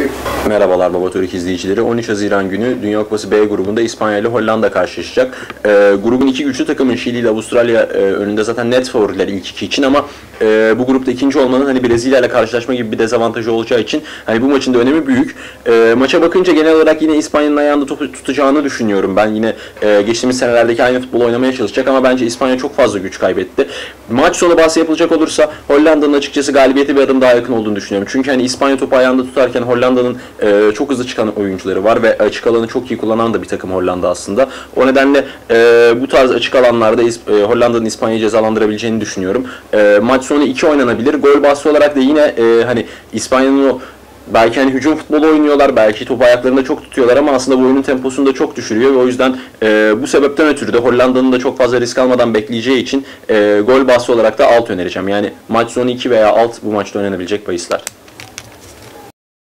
Merhabalar Baba Türk izleyicileri. 13 Haziran günü Dünya Kupası B grubunda İspanya ile Hollanda karşılaşacak. Grubun iki güçlü takımın Şili ile Avustralya önünde zaten net favoriler ilk iki için ama bu grupta ikinci olmanın hani Brezilya ile karşılaşma gibi bir dezavantajı olacağı için hani bu maçın da önemi büyük. Maça bakınca genel olarak yine İspanya'nın ayağında topu tutacağını düşünüyorum. Ben yine geçtiğimiz senelerdeki aynı futbolu oynamaya çalışacak ama bence İspanya çok fazla güç kaybetti. Maç sonu bahsi yapılacak olursa Hollanda'nın açıkçası galibiyeti bir adım daha yakın olduğunu düşünüyorum. Çünkü hani İspanya topu ayağında tutarken Hollanda'nın çok hızlı çıkan oyuncuları var ve açık alanı çok iyi kullanan da bir takım Hollanda aslında. O nedenle bu tarz açık alanlarda Hollanda'nın İspanya'yı cezalandırabileceğini düşünüyorum. Maç sonu 2 oynanabilir. Gol bahsi olarak da yine hani İspanya'nın o belki hani hücum futbolu oynuyorlar, belki topu ayaklarında çok tutuyorlar ama aslında bu oyunun temposunu da çok düşürüyor ve o yüzden bu sebepten ötürü de Hollanda'nın da çok fazla risk almadan bekleyeceği için gol bahsi olarak da alt önereceğim. Yani maç sonu 2 veya alt bu maçta oynanabilecek bahisler.